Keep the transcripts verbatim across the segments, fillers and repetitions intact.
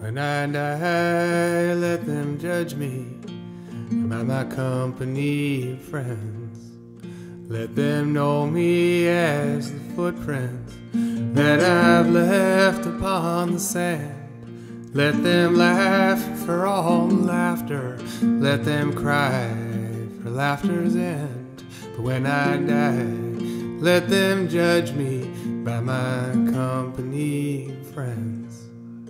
When I die, let them judge me by my company of friends. Let them know me as the footprints that I've left upon the sand. Let them laugh for all the laughter. Let them cry for laughter's end. But when I die, let them judge me by my company of friends.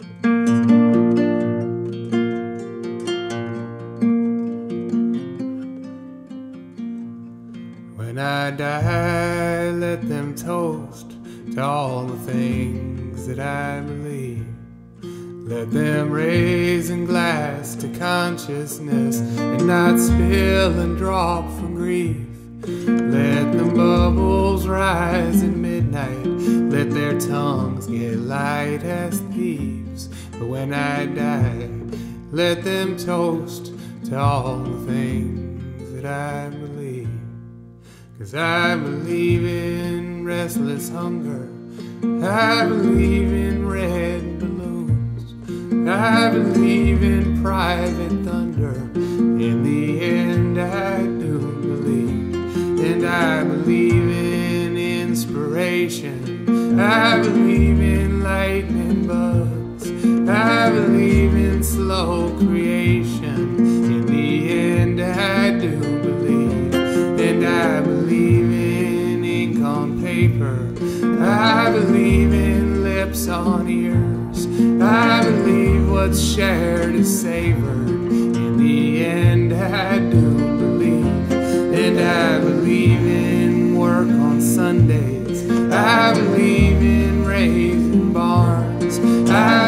When I die, let them toast to all the things that I believe. Let them raise a glass to consciousness and not spill and drop from grief. Let the bubbles rise at midnight. Let their tongues get light as thieves. But when I die, let them toast to all the things that I believe. 'Cause I believe in restless hunger. I believe in red balloons. I believe in private thunder. In the end I do believe. And I believe in inspiration. I believe in lightning bugs. I believe in slow creation. In the end I do believe. And I believe in ink on paper. I believe in lips on ears. I believe what's shared is savored. In the end I do believe. And I believe in work on Sundays. I believe in raising barns. I